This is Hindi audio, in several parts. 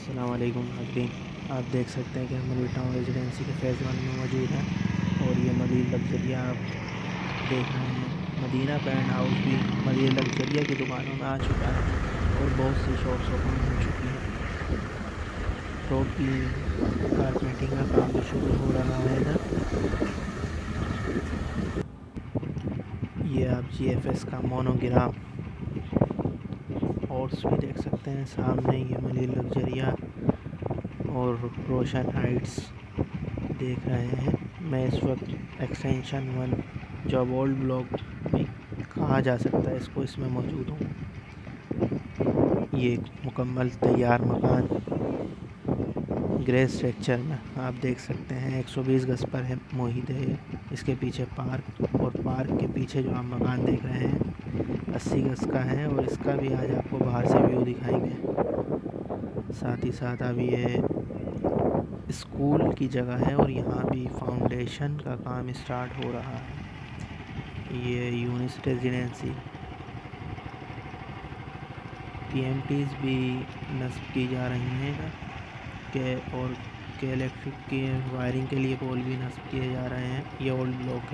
अस्सलाम वालेकुम नाज़रीन, आप देख सकते हैं कि हम मलिर टाउन रेजिडेंसी के फ़ेज़ 1 में मौजूद हैं और ये मलिर लग्जरिया आप देख रहे हैं। मदीना पेंट हाउस भी मलिर लग्जरिया की दुकानों में आ चुका है और बहुत सी शॉप्स ओपन हो चुकी हैं। रोड की कारपेंटिंग का काम भी शुरू हो रहा है इधर। ये आप GFS का मोनोग्राम हॉर्स भी देख सकते हैं सामने। ये मलिर लग्जरिया और रोशन हाइट्स देख रहे हैं। मैं इस वक्त एक्सटेंशन 1 जॉब ओल्ड ब्लॉक भी कहा जा सकता है इसको, इसमें मौजूद हूँ। ये एक मुकम्मल तैयार मकान ग्रे स्ट्रक्चर में आप देख सकते हैं। 120 गज पर है मुहित है। इसके पीछे पार्क, और पार्क के पीछे जो आप मकान देख रहे हैं 80 गज का है और इसका भी आज आपको बाहर से व्यू दिखाएंगे। साथ ही साथ अब ये स्कूल की जगह है और यहाँ भी फाउंडेशन का काम स्टार्ट हो रहा है। ये यूनिस रेजिडेंसी PMTs भी नस्ब की जा रही हैं और के इलेक्ट्रिक की वायरिंग के लिए पोल भी नस्ब किए जा रहे हैं। ये ओल्ड ब्लॉक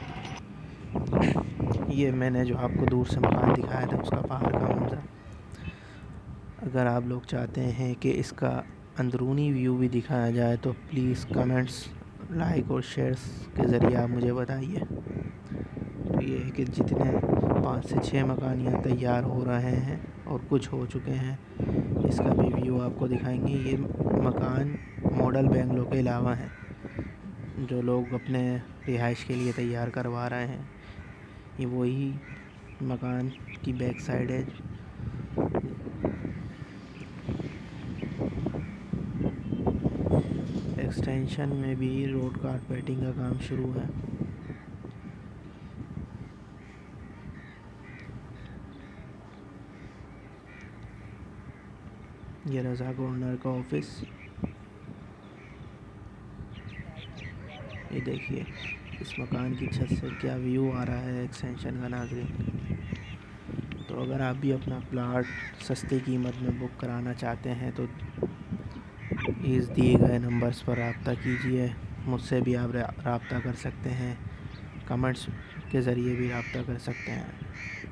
है। ये मैंने जो आपको दूर से मकान दिखाया था उसका बाहर का मंजर। अगर आप लोग चाहते हैं कि इसका अंदरूनी व्यू भी दिखाया जाए तो प्लीज़ कमेंट्स, लाइक और शेयर्स के ज़रिए आप मुझे बताइए। तो ये है कि जितने 5 से 6 मकान यहाँ तैयार हो रहे हैं और कुछ हो चुके हैं, इसका भी व्यू आपको दिखाएंगे। ये मकान मॉडल बेंगलो के अलावा हैं जो लोग अपने रिहाइश के लिए तैयार करवा रहे हैं। ये वही मकान की बैक साइड है। एक्सटेंशन में भी रोड कारपेटिंग का काम शुरू है। ये रज़ा कॉर्नर का ऑफिस, ये देखिए इस मकान की छत से क्या व्यू आ रहा है एक्सटेंशन का नाज़रीन। तो अगर आप भी अपना प्लाट सस्ती कीमत में बुक कराना चाहते हैं तो इस दिए गए नंबर्स पर रब्ता कीजिए। मुझसे भी आप रब्ता कर सकते हैं, कमेंट्स के ज़रिए भी रब्ता कर सकते हैं।